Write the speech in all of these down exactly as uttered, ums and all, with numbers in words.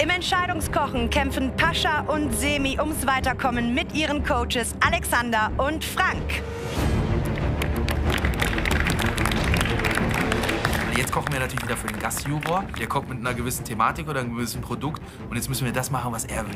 Im Entscheidungskochen kämpfen Pascha und Semi ums Weiterkommen mit ihren Coaches Alexander und Frank. Jetzt kochen wir natürlich wieder für den Gastjuror. Der kommt mit einer gewissen Thematik oder einem gewissen Produkt. Und jetzt müssen wir das machen, was er will.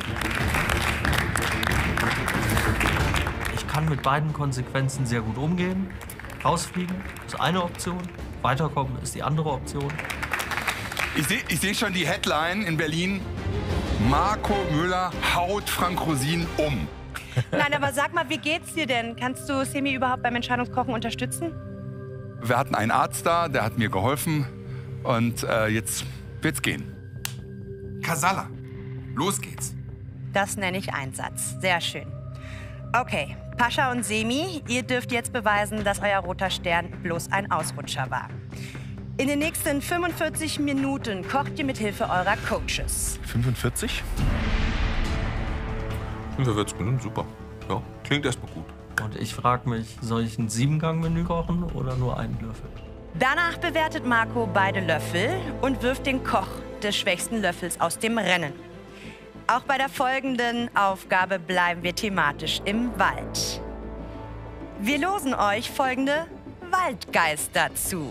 Ich kann mit beiden Konsequenzen sehr gut umgehen. Rausfliegen ist eine Option, weiterkommen ist die andere Option. Ich sehe ich seh schon die Headline in Berlin. Marco Müller haut Frank Rosin um. Nein, aber sag mal, wie geht's dir denn? Kannst du Semi überhaupt beim Entscheidungskochen unterstützen? Wir hatten einen Arzt da, der hat mir geholfen. Und äh, jetzt wird's gehen. Kasala, los geht's. Das nenne ich Einsatz. Sehr schön. Okay, Pascha und Semi, ihr dürft jetzt beweisen, dass euer roter Stern bloß ein Ausrutscher war. In den nächsten fünfundvierzig Minuten kocht ihr mit Hilfe eurer Coaches. fünfundvierzig? fünfundvierzig Minuten, super. Ja, klingt erstmal gut. Und ich frage mich, soll ich ein Siebengang-Menü kochen oder nur einen Löffel? Danach bewertet Marco beide Löffel und wirft den Koch des schwächsten Löffels aus dem Rennen. Auch bei der folgenden Aufgabe bleiben wir thematisch im Wald. Wir losen euch folgende Waldgeister zu.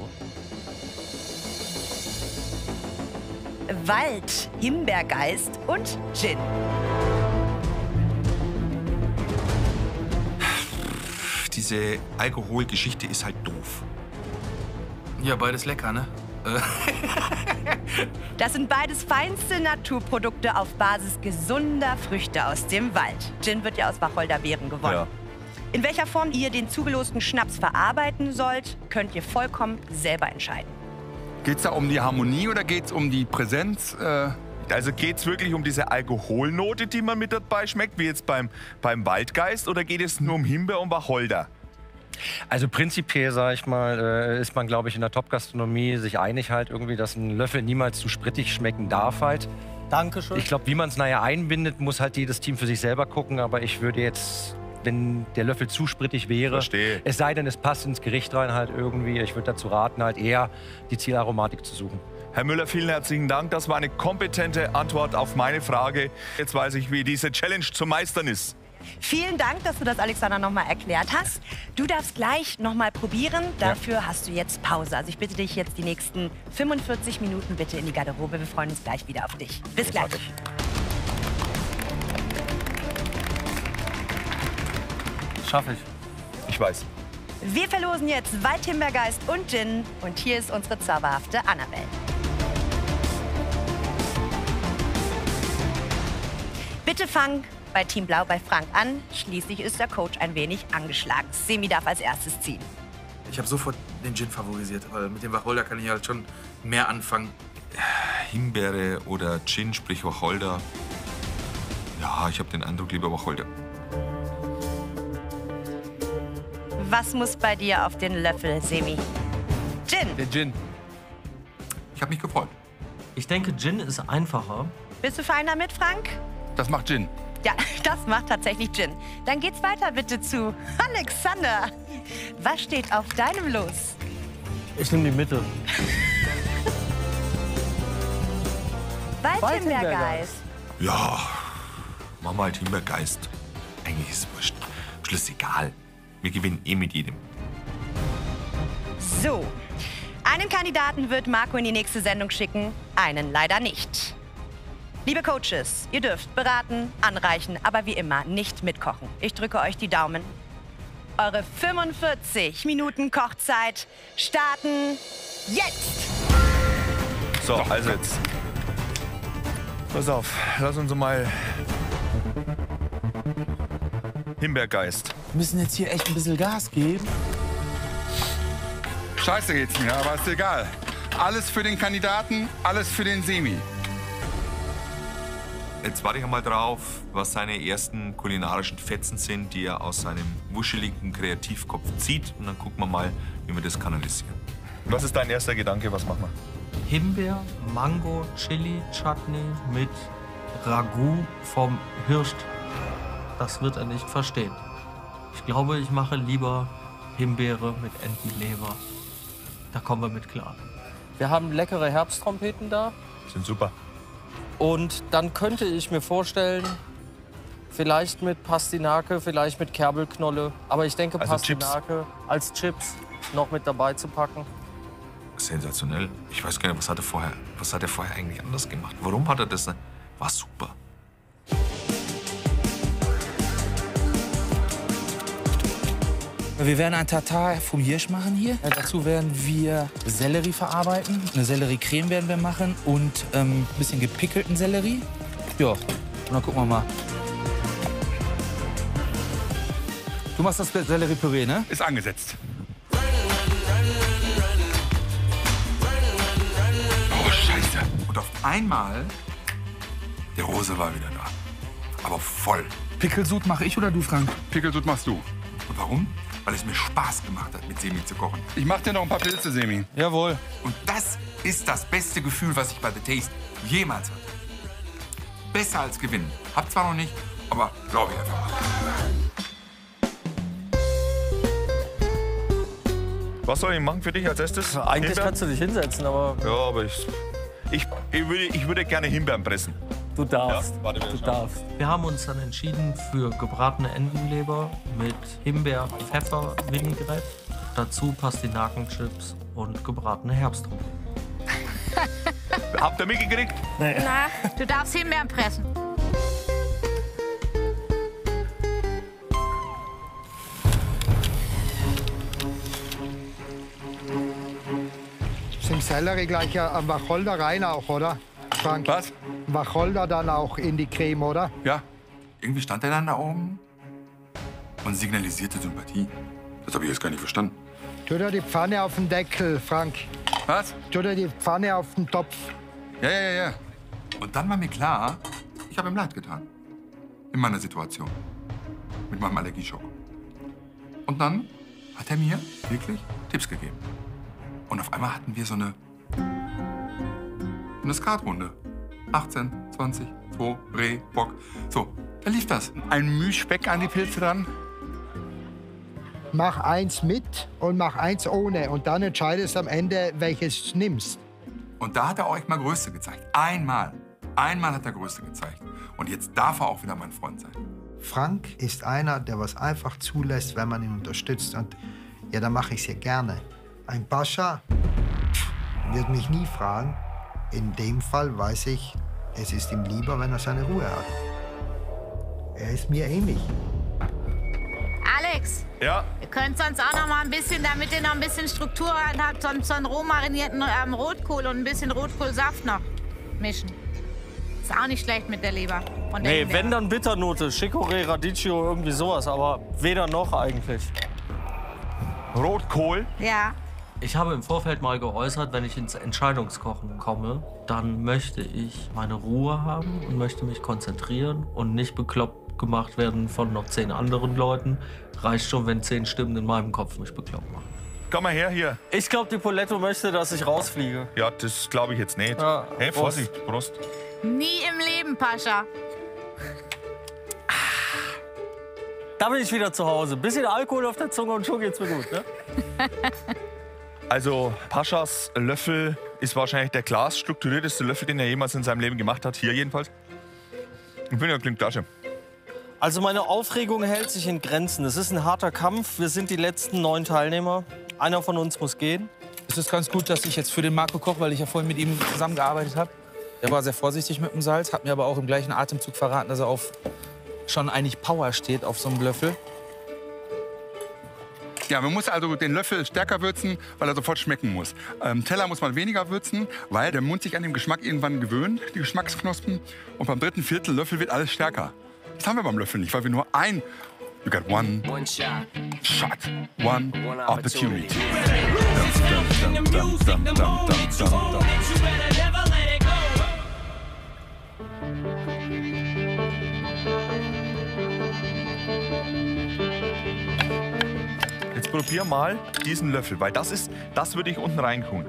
Wald, Himbeergeist und Gin. Diese Alkoholgeschichte ist halt doof. Ja, beides lecker, ne? Das sind beides feinste Naturprodukte auf Basis gesunder Früchte aus dem Wald. Gin wird ja aus Wacholderbeeren gewonnen. Ja. In welcher Form ihr den zugelosten Schnaps verarbeiten sollt, könnt ihr vollkommen selber entscheiden. Geht's da um die Harmonie oder geht's um die Präsenz? Äh Also geht's wirklich um diese Alkoholnote, die man mit dabei schmeckt, wie jetzt beim, beim Waldgeist, oder geht es nur um Himbeer und Wacholder? Also prinzipiell, sage ich mal, äh, ist man, glaube ich, in der Top-Gastronomie sich einig halt irgendwie, dass ein Löffel niemals zu sprittig schmecken darf halt. Dankeschön. Ich glaube, wie man es nachher einbindet, muss halt jedes Team für sich selber gucken. Aber ich würde jetzt, wenn der Löffel zu sprittig wäre, Verstehe. es sei denn, es passt ins Gericht rein halt irgendwie, ich würde dazu raten, halt eher die Zielaromatik zu suchen. Herr Müller, vielen herzlichen Dank. Das war eine kompetente Antwort auf meine Frage. Jetzt weiß ich, wie diese Challenge zu meistern ist. Vielen Dank, dass du das, Alexander, noch mal erklärt hast. Du darfst gleich noch mal probieren. Dafür ja. hast du jetzt Pause. Also ich bitte dich jetzt die nächsten fünfundvierzig Minuten bitte in die Garderobe. Wir freuen uns gleich wieder auf dich. Bis gleich. Schaffe ich. Ich weiß. Wir verlosen jetzt Waldhimbeergeist und Gin. Und hier ist unsere zauberhafte Annabelle. Bitte fang bei Team Blau bei Frank an. Schließlich ist der Coach ein wenig angeschlagen. Semi darf als erstes ziehen. Ich habe sofort den Gin favorisiert, weil mit dem Wacholder kann ich halt schon mehr anfangen. Himbeere oder Gin, sprich Wacholder. Ja, ich habe den Eindruck, lieber Wacholder. Was muss bei dir auf den Löffel, Semi? Gin. Der Gin. Ich habe mich gefreut. Ich denke, Gin ist einfacher. Bist du fein damit, Frank? Das macht Gin. Ja, das macht tatsächlich Gin. Dann geht's weiter bitte zu Alexander. Was steht auf deinem Los? Ich nehme die Mitte. Waldhimbeergeist. Ja, machen wir halt Himbeergeist. Eigentlich ist es wurscht. Am Schluss egal. Wir gewinnen eh mit jedem. So, einen Kandidaten wird Marco in die nächste Sendung schicken, einen leider nicht. Liebe Coaches, ihr dürft beraten, anreichen, aber wie immer nicht mitkochen. Ich drücke euch die Daumen. Eure fünfundvierzig Minuten Kochzeit starten jetzt! So, also jetzt. Pass auf, lass uns mal. Himbeergeist. Wir müssen jetzt hier echt ein bisschen Gas geben. Scheiße geht's mir, aber ist egal. Alles für den Kandidaten, alles für den Semi. Jetzt warte ich mal drauf, was seine ersten kulinarischen Fetzen sind, die er aus seinem wuscheligen Kreativkopf zieht. Und dann gucken wir mal, wie wir das kanalisieren. Was ist dein erster Gedanke? Was machen wir? Himbeer, Mango, Chili, Chutney mit Ragout vom Hirsch. Das wird er nicht verstehen. Ich glaube, ich mache lieber Himbeere mit Entenleber. Da kommen wir mit klar. Wir haben leckere Herbsttrompeten da. Sind super. Und dann könnte ich mir vorstellen, vielleicht mit Pastinake, vielleicht mit Kerbelknolle. Aber ich denke, Also Pastinake Chips. als Chips noch mit dabei zu packen. Sensationell. Ich weiß gar nicht, was hat er vorher, was hat er vorher eigentlich anders gemacht? Warum hat er das? War super. Wir werden ein Tartar vom Hirsch machen hier. Ja, dazu werden wir Sellerie verarbeiten. Eine Selleriecreme werden wir machen und ähm, ein bisschen gepickelten Sellerie. Ja, und dann gucken wir mal. Du machst das Selleriepüree, ne? Ist angesetzt. Oh, Scheiße. Und auf einmal, der Rose war wieder da. Aber voll. Pickelsud mache ich oder du, Frank? Pickelsud machst du. Und warum? Weil es mir Spaß gemacht hat, mit Semi zu kochen. Ich mach dir noch ein paar Pilze, Semi. Jawohl. Und das ist das beste Gefühl, was ich bei The Taste jemals hatte. Besser als gewinnen. Hab zwar noch nicht, aber glaube ich einfach mal. Was soll ich machen für dich als erstes? Eigentlich Himbeeren? kannst du dich hinsetzen, aber Ja, aber ich, ich, ich, würde, ich würde gerne Himbeeren pressen. du darfst. Ja, warte, wir du schauen. darfst. Wir haben uns dann entschieden für gebratene Entenleber mit Himbeer-Pfeffer-Vinaigrette. Dazu Pastinakenchips und gebratene Herbstrüben. Habt ihr mitgekriegt? Na, du darfst Himbeeren pressen. Sind Sellerie gleich am Wacholder rein auch, oder? Frank? Was? Wacholder dann auch in die Creme, oder? Ja. Irgendwie stand er dann da oben und signalisierte Sympathie. Das habe ich jetzt gar nicht verstanden. Tu dir die Pfanne auf den Deckel, Frank. Was? Tu dir die Pfanne auf den Topf. Ja, ja, ja. Und dann war mir klar, ich habe ihm leid getan. In meiner Situation. Mit meinem Allergieschock. Und dann hat er mir wirklich Tipps gegeben. Und auf einmal hatten wir so eine, eine Skatrunde. achtzehn, zwanzig, zwei, Reh, Bock. So, da lief das. Ein Mühspeck an die Pilze dran. Mach eins mit und mach eins ohne. Und dann entscheidest du am Ende, welches du nimmst. Und da hat er euch mal Größe gezeigt. Einmal. Einmal hat er Größe gezeigt. Und jetzt darf er auch wieder mein Freund sein. Frank ist einer, der was einfach zulässt, wenn man ihn unterstützt. Und ja, dann mache ich es ja gerne. Ein Pascha wird mich nie fragen. In dem Fall weiß ich, es ist ihm lieber, wenn er seine Ruhe hat. Er ist mir ähnlich. Alex, Ja. ihr könnt sonst auch noch mal ein bisschen, damit ihr noch ein bisschen Struktur rein habt, sonst so einen roh marinierten ähm, Rotkohl und ein bisschen Rotkohlsaft noch mischen. Ist auch nicht schlecht mit der Leber. Und der Nee, Himbeere. wenn dann Bitternote, Chicorée, Radicchio, irgendwie sowas, aber weder noch eigentlich. Rotkohl. Ja. Ich habe im Vorfeld mal geäußert, wenn ich ins Entscheidungskochen komme, dann möchte ich meine Ruhe haben und möchte mich konzentrieren und nicht bekloppt gemacht werden von noch zehn anderen Leuten. Reicht schon, wenn zehn Stimmen in meinem Kopf mich bekloppt machen. Komm mal her hier. Ich glaube, die Poletto möchte, dass ich rausfliege. Ja, das glaube ich jetzt nicht. Ja, hey, Prost. Vorsicht, Prost. Nie im Leben, Pascha. Da bin ich wieder zu Hause. Bisschen Alkohol auf der Zunge und schon geht's mir gut, ne? Also, Paschas Löffel ist wahrscheinlich der glasstrukturierteste Löffel, den er jemals in seinem Leben gemacht hat. Hier jedenfalls. Ich finde, er klingt klasse. Also meine Aufregung hält sich in Grenzen. Es ist ein harter Kampf. Wir sind die letzten neun Teilnehmer. Einer von uns muss gehen. Es ist ganz gut, dass ich jetzt für den Marco koche, weil ich ja vorhin mit ihm zusammengearbeitet habe. Er war sehr vorsichtig mit dem Salz, hat mir aber auch im gleichen Atemzug verraten, dass er auf schon eigentlich Power steht auf so einem Löffel. Ja, man muss also den Löffel stärker würzen, weil er sofort schmecken muss. Ähm, Teller muss man weniger würzen, weil der Mund sich an den Geschmack irgendwann gewöhnt, die Geschmacksknospen. Und beim dritten Viertel Löffel wird alles stärker. Das haben wir beim Löffel nicht, weil wir nur ein... You got one, One shot, shot, one, one opportunity. opportunity. Dum, dum, dum, dum, dum, dum, dum. Jetzt probier mal diesen Löffel, weil das ist, das würde ich unten rein tun.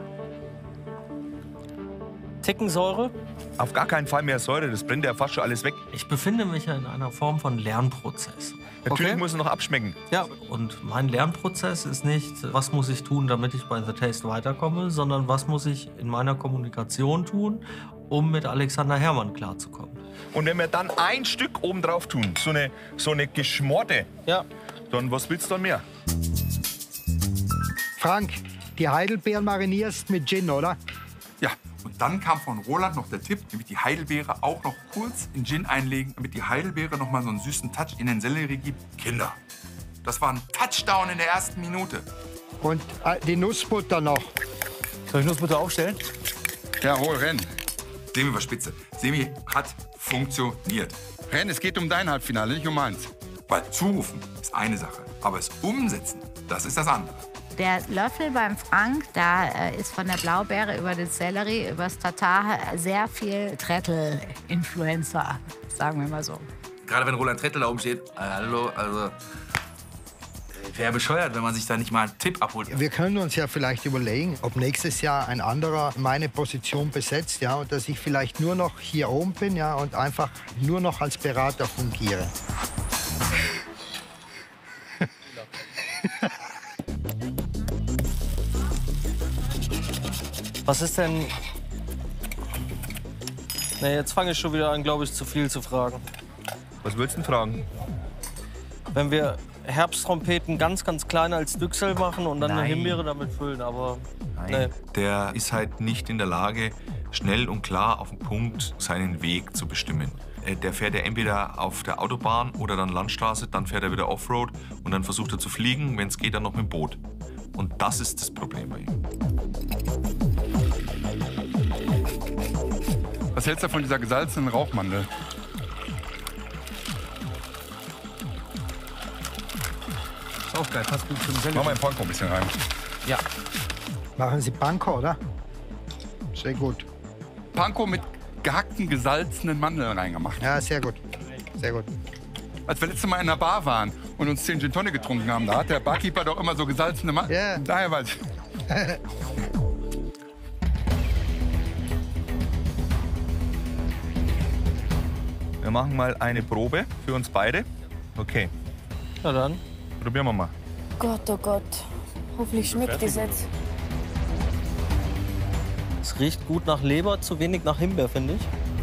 Ticken Säure. Auf gar keinen Fall mehr Säure, das brennt ja fast schon alles weg. Ich befinde mich ja in einer Form von Lernprozess. Natürlich Okay. muss es noch abschmecken. Ja, Und mein Lernprozess ist nicht, was muss ich tun, damit ich bei The Taste weiterkomme, sondern was muss ich in meiner Kommunikation tun, um mit Alexander Herrmann klarzukommen. Und wenn wir dann ein Stück oben drauf tun, so eine, so eine Geschmorte, ja. dann was willst du dann mehr? Frank, die Heidelbeeren marinierst mit Gin, oder? Ja, und dann kam von Roland noch der Tipp, nämlich die Heidelbeere auch noch kurz in Gin einlegen, damit die Heidelbeere noch mal so einen süßen Touch in den Sellerie gibt. Kinder, das war ein Touchdown in der ersten Minute. Und äh, die Nussbutter noch. Soll ich Nussbutter aufstellen? Ja, hol, renn. Semi war spitze. Semi hat funktioniert. Renn, es geht um dein Halbfinale, nicht um meins. Weil zurufen ist eine Sache, aber es umsetzen, das ist das andere. Der Löffel beim Frank, da äh, ist von der Blaubeere über den Sellerie, über das Tatar sehr viel Trettel-Influencer, sagen wir mal so. Gerade wenn Roland Trettel da oben steht, äh, hallo, also wäre bescheuert, wenn man sich da nicht mal einen Tipp abholt. Wir können uns ja vielleicht überlegen, ob nächstes Jahr ein anderer meine Position besetzt, ja, und dass ich vielleicht nur noch hier oben bin, ja, und einfach nur noch als Berater fungiere. Was ist denn... Na, jetzt fange ich schon wieder an, glaube ich, zu viel zu fragen. Was willst du denn fragen? Wenn wir Herbsttrompeten ganz, ganz klein als Düchsel machen und dann Nein. eine Himbeere damit füllen, aber... Nein. Der ist halt nicht in der Lage, schnell und klar auf den Punkt seinen Weg zu bestimmen. Äh, Der fährt ja entweder auf der Autobahn oder dann Landstraße, dann fährt er wieder Offroad und dann versucht er zu fliegen, wenn es geht, dann noch mit dem Boot. Und das ist das Problem bei ihm. Was hältst du von dieser gesalzenen Rauchmandel? Ist auch geil, passt gut zum Sellerie. Mach mal in Panko ein bisschen rein. Ja. Machen Sie Panko, oder? Sehr gut. Panko mit gehackten, gesalzenen Mandeln reingemacht. Ja, sehr gut. Sehr gut. Als wir letztes Mal in der Bar waren und uns zehn Gin Tonic getrunken haben, da hat der Barkeeper doch immer so gesalzene Mandeln. Ja. Daher weiß ich. Wir machen mal eine Probe für uns beide. Okay. Na dann. Probieren wir mal. Gott, oh Gott. Hoffentlich schmeckt es jetzt. Es riecht gut nach Leber, zu wenig nach Himbeer, finde ich.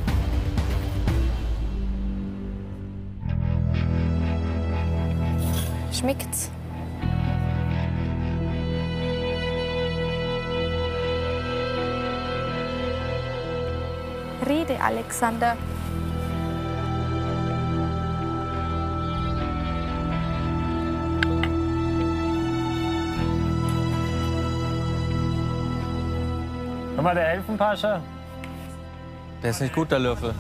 Schmeckt's? Rede, Alexander. Guck mal, der Elfenpascha. Der ist nicht gut, der Löffel.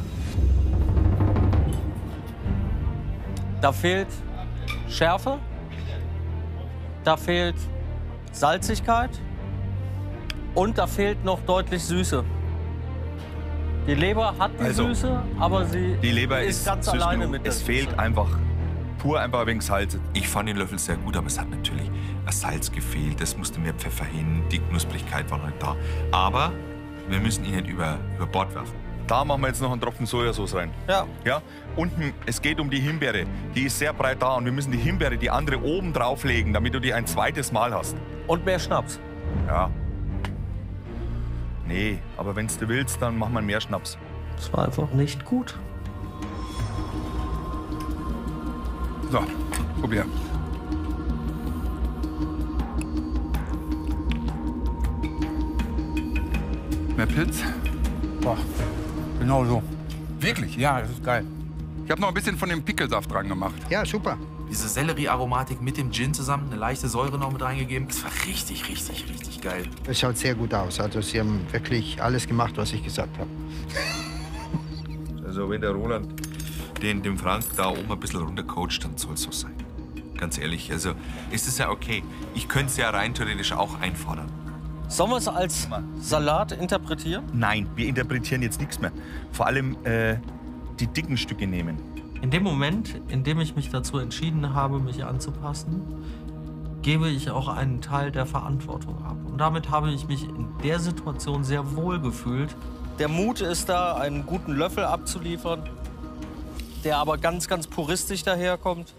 Da fehlt Schärfe, da fehlt Salzigkeit und da fehlt noch deutlich Süße. Die Leber hat die Also, Süße, aber sie Die Leber ist ist ganz süß alleine genug. mit der Es Süße. fehlt einfach pur einfach wegen Salz. Ich fand den Löffel sehr gut, aber es hat natürlich das Salz gefehlt. Es musste mehr Pfeffer hin, die Knusprigkeit war nicht da. Aber wir müssen ihn nicht über, über Bord werfen. Da machen wir jetzt noch einen Tropfen Sojasauce rein. Ja. Ja. Unten, es geht um die Himbeere. Die ist sehr breit da und wir müssen die Himbeere, die andere, oben drauflegen, damit du die ein zweites Mal hast. Und mehr Schnaps. Ja. Nee, aber wenn du willst, dann machen wir mehr Schnaps. Das war einfach nicht gut. So, probier. Mehr Pilz? Boah, genau so. Wirklich? Ja, das ist geil. Ich habe noch ein bisschen von dem Pickelsaft dran gemacht. Ja, super. Diese Sellerie-Aromatik mit dem Gin zusammen, eine leichte Säure noch mit reingegeben. Das war richtig, richtig, richtig geil. Es schaut sehr gut aus. Also Sie haben wirklich alles gemacht, was ich gesagt habe. Also wenn der Roland den, dem Frank da oben ein bisschen runtercoacht, dann soll es so sein. Ganz ehrlich, also ist es ja okay. Ich könnte es ja rein theoretisch auch einfordern. Sollen wir es als Salat interpretieren? Nein, wir interpretieren jetzt nichts mehr. Vor allem äh, die dicken Stücke nehmen. In dem Moment, in dem ich mich dazu entschieden habe, mich anzupassen, gebe ich auch einen Teil der Verantwortung ab. Und damit habe ich mich in der Situation sehr wohl gefühlt. Der Mut ist da, einen guten Löffel abzuliefern, der aber ganz, ganz puristisch daherkommt.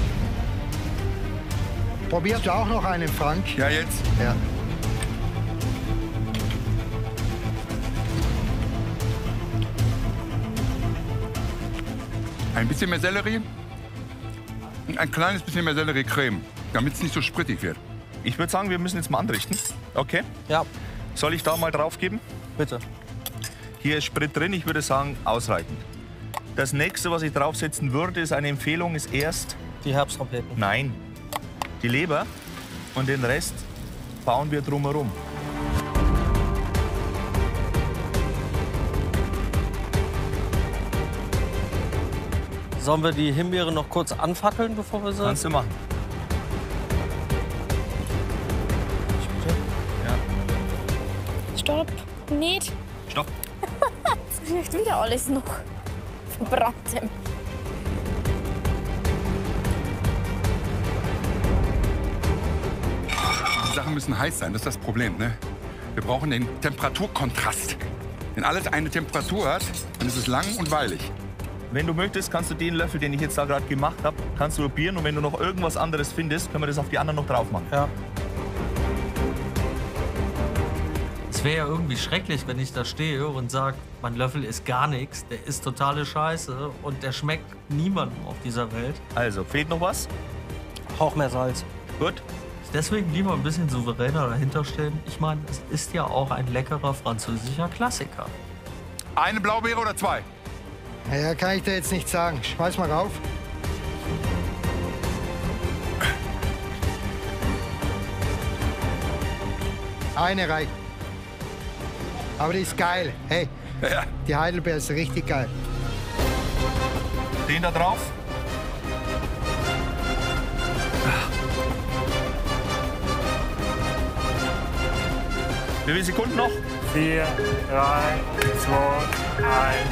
Probierst du auch noch einen, Frank? Ja, jetzt. Ja. Ein bisschen mehr Sellerie und ein kleines bisschen mehr Sellerie-Creme, damit es nicht so sprittig wird. Ich würde sagen, wir müssen jetzt mal anrichten. Okay? Ja. Soll ich da mal drauf geben? Bitte. Hier ist Sprit drin, ich würde sagen, ausreichend. Das nächste, was ich draufsetzen würde, ist eine Empfehlung, ist erst... Die Herbsttrompeten. Nein. Die Leber und den Rest bauen wir drumherum. Sollen wir die Himbeere noch kurz anfackeln, bevor wir sie... Kannst du machen. Stopp. Nicht. Stopp. Jetzt riecht wieder alles noch verbranntem. Die Sachen müssen heiß sein, das ist das Problem. Ne? Wir brauchen den Temperaturkontrast. Wenn alles eine Temperatur hat, dann ist es lang und weilig. Wenn du möchtest, kannst du den Löffel, den ich jetzt da gerade gemacht habe, kannst du probieren. Und wenn du noch irgendwas anderes findest, können wir das auf die anderen noch drauf machen. Ja. Es wäre ja irgendwie schrecklich, wenn ich da stehe und sage, mein Löffel ist gar nichts, der ist totale Scheiße und der schmeckt niemandem auf dieser Welt. Also, fehlt noch was? Hauch mehr Salz. Gut. Deswegen lieber ein bisschen souveräner dahinter stehen. Ich meine, es ist ja auch ein leckerer französischer Klassiker. Eine Blaubeere oder zwei? Naja, kann ich dir jetzt nicht sagen. Schmeiß mal rauf. Eine reicht. Aber die ist geil. Hey, ja. Die Heidelbeere ist richtig geil. Den da drauf. Wie viele Sekunden noch? Vier, drei, zwei, eins.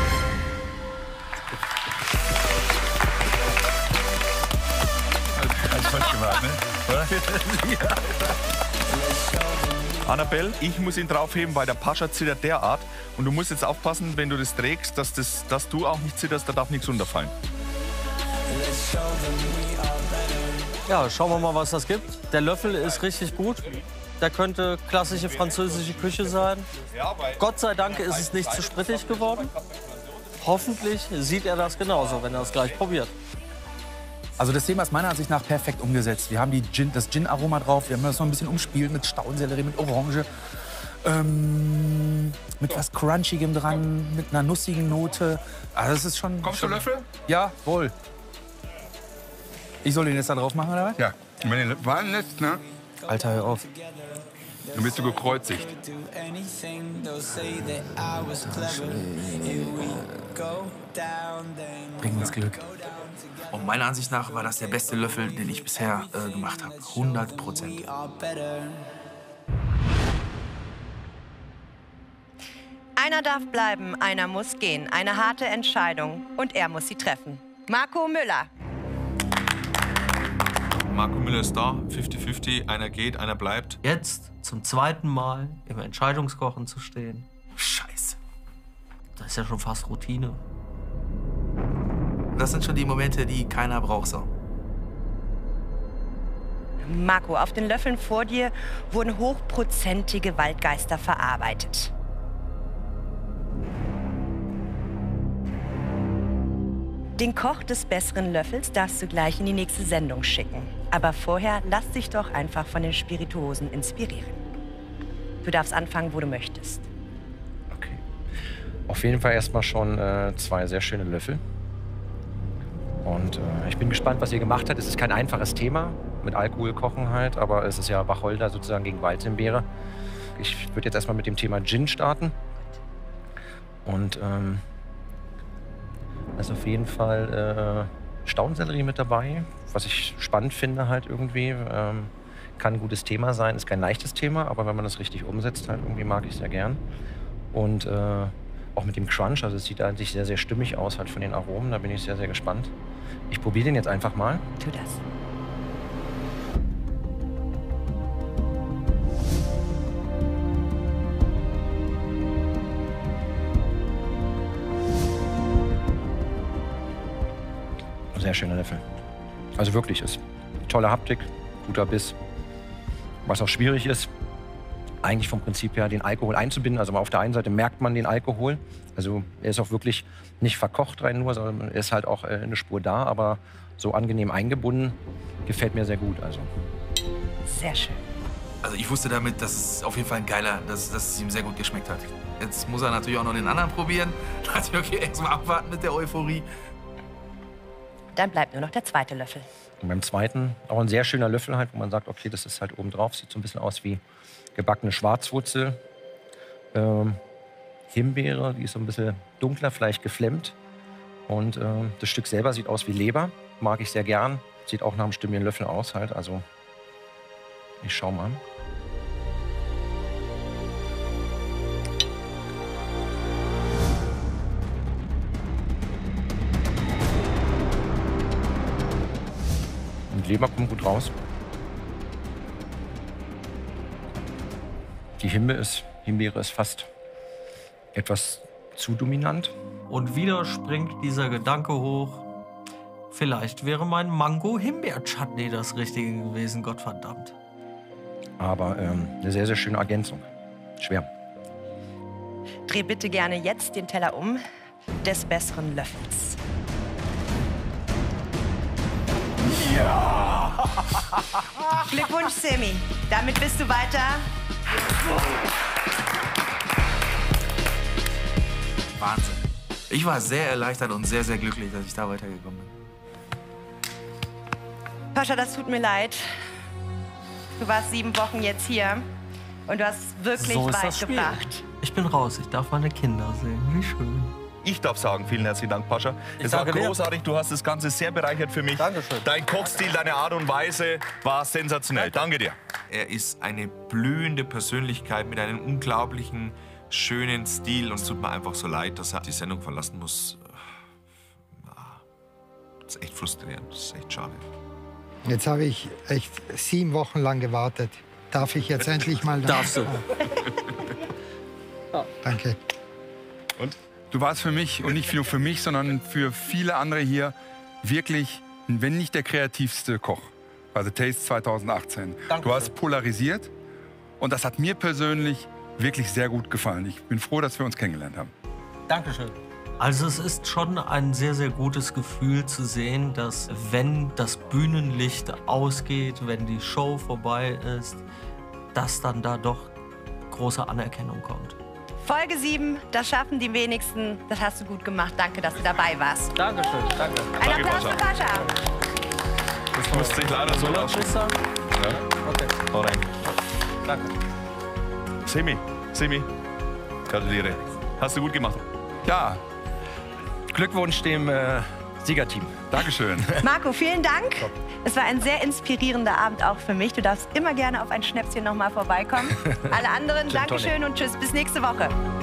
Hast du falsch gemacht, ne? Oder? Ja. Annabelle, ich muss ihn draufheben, weil der Pascha zittert derart. Und du musst jetzt aufpassen, wenn du das trägst, dass, das, dass du auch nicht zitterst, da darf nichts runterfallen. Ja, schauen wir mal, was das gibt. Der Löffel ist richtig gut. Der könnte klassische französische Küche sein. Gott sei Dank ist es nicht zu sprittig geworden. Hoffentlich sieht er das genauso, wenn er es gleich probiert. Also das Thema ist meiner Ansicht nach perfekt umgesetzt. Wir haben die Gin, das Gin-Aroma drauf, wir haben das noch ein bisschen umspielt mit Staudensellerie, mit Orange, ähm, mit was Crunchigem dran, mit einer nussigen Note. Also das ist schon... Kommst schon, du Löffel? Ja, wohl. Ich soll den jetzt da drauf machen, oder was? Ja. Und wenn du den fallen lässt, ne? Alter, hör auf. Dann bist du gekreuzigt. Bring uns Glück. Und meiner Ansicht nach war das der beste Löffel, den ich bisher äh, gemacht habe. hundert Prozent. Einer darf bleiben, einer muss gehen. Eine harte Entscheidung und er muss sie treffen. Marco Müller. Marco Müller ist da, fünfzig fünfzig, einer geht, einer bleibt. Jetzt zum zweiten Mal im Entscheidungskochen zu stehen. Scheiße. Das ist ja schon fast Routine. Das sind schon die Momente, die keiner braucht so. Marco, auf den Löffeln vor dir wurden hochprozentige Waldgeister verarbeitet. Den Koch des besseren Löffels darfst du gleich in die nächste Sendung schicken. Aber vorher lass dich doch einfach von den Spirituosen inspirieren. Du darfst anfangen, wo du möchtest. Okay. Auf jeden Fall erstmal schon äh, zwei sehr schöne Löffel. Und äh, ich bin gespannt, was ihr gemacht habt. Es ist kein einfaches Thema, mit Alkohol kochen halt, aber es ist ja Wacholder sozusagen gegen Waldhimbeere. Ich würde jetzt erstmal mit dem Thema Gin starten. Und ähm, da ist auf jeden Fall äh, Staudensellerie mit dabei, was ich spannend finde halt irgendwie. Ähm, kann ein gutes Thema sein, ist kein leichtes Thema, aber wenn man das richtig umsetzt halt irgendwie, mag ich sehr gern. Und äh, auch mit dem Crunch, also es sieht eigentlich sehr, sehr stimmig aus halt von den Aromen, da bin ich sehr, sehr gespannt. Ich probiere den jetzt einfach mal. Tu das. Sehr schöner Löffel. Also wirklich, ist tolle Haptik, guter Biss. Was auch schwierig ist, eigentlich vom Prinzip her den Alkohol einzubinden. Also auf der einen Seite merkt man den Alkohol. Also er ist auch wirklich nicht verkocht rein nur, sondern er ist halt auch eine Spur da, aber so angenehm eingebunden. Gefällt mir sehr gut. Also. Sehr schön. Also ich wusste damit, dass es auf jeden Fall ein geiler, dass, dass es ihm sehr gut geschmeckt hat. Jetzt muss er natürlich auch noch den anderen probieren. Da dachte ich, okay, erstmal abwarten mit der Euphorie. Dann bleibt nur noch der zweite Löffel. Und beim zweiten auch ein sehr schöner Löffel halt, wo man sagt, okay, das ist halt oben drauf. Sieht so ein bisschen aus wie gebackene Schwarzwurzel. Ähm, Himbeere, die ist so ein bisschen dunkler, vielleicht geflemmt. Und ähm, das Stück selber sieht aus wie Leber. Mag ich sehr gern. Sieht auch nach einem stimmigen Löffel aus halt. Also ich schau mal. Und Leber kommt gut raus. Die Himbeere ist, Himbeere ist fast etwas zu dominant. Und wieder springt dieser Gedanke hoch, vielleicht wäre mein Mango-Himbeer-Chutney das Richtige gewesen, Gottverdammt. Aber ähm, eine sehr, sehr schöne Ergänzung. Schwer. Dreh bitte gerne jetzt den Teller um, des besseren Löffels. Ja! Glückwunsch, Semi. Damit bist du weiter. Wahnsinn. Ich war sehr erleichtert und sehr, sehr glücklich, dass ich da weitergekommen bin. Pascha, das tut mir leid. Du warst sieben Wochen jetzt hier und du hast es wirklich So ist weit das Spiel. gebracht. Ich bin raus, ich darf meine Kinder sehen. Wie schön. Ich darf sagen, vielen herzlichen Dank, Pascha. Ich Es war danke dir. großartig, du hast das Ganze sehr bereichert für mich. Dankeschön. Dein Kochstil, deine Art und Weise war sensationell. Danke dir. Er ist eine blühende Persönlichkeit mit einem unglaublichen, schönen Stil. Und es tut mir einfach so leid, dass er die Sendung verlassen muss. Das ist echt frustrierend, das ist echt schade. Jetzt habe ich echt sieben Wochen lang gewartet. Darf ich jetzt endlich mal... Darfst du. Danke. Und? Du warst für mich, und nicht nur für mich, sondern für viele andere hier, wirklich, wenn nicht der kreativste Koch. Also Taste zweitausendachtzehn. Danke. Du hast polarisiert und das hat mir persönlich wirklich sehr gut gefallen. Ich bin froh, dass wir uns kennengelernt haben. Dankeschön. Also es ist schon ein sehr, sehr gutes Gefühl zu sehen, dass wenn das Bühnenlicht ausgeht, wenn die Show vorbei ist, dass dann da doch große Anerkennung kommt. Folge sieben, das schaffen die wenigsten. Das hast du gut gemacht. Danke, dass du dabei warst. Dankeschön, danke. Ein Danke, Applaus für Pascha. Das musste ich leider so lassen. Ja? Okay. Hau rein. Danke. Semi, Semi, gratuliere. Hast du gut gemacht. Ja, Glückwunsch dem äh, Siegerteam. Dankeschön. Marco, vielen Dank. Es war ein sehr inspirierender Abend auch für mich. Du darfst immer gerne auf ein Schnäpschen noch mal vorbeikommen. Alle anderen, Gin Tonic. Dankeschön und tschüss. Bis nächste Woche.